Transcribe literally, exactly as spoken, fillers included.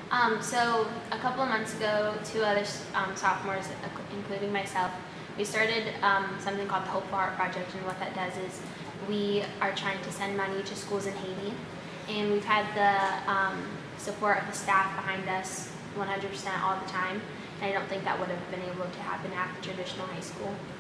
Um, so a couple of months ago, two other um, sophomores, including myself, we started um, something called the Hope for Heart Project, and what that does is we are trying to send money to schools in Haiti, and we've had the um, support of the staff behind us one hundred percent all the time, and I don't think that would have been able to happen at the traditional high school.